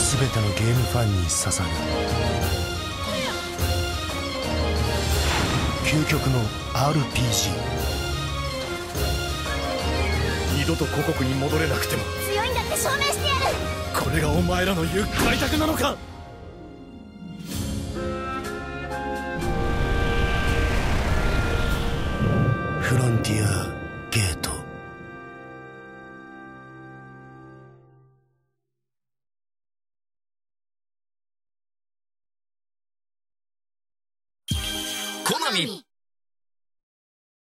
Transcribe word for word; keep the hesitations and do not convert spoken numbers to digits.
全てのゲームファンに刺さる究極の アールピージー。 二度と故国に戻れなくても強いんだって証明してやる。 これがお前らの言う開拓なのか。 フロンティアゲート。 コナミ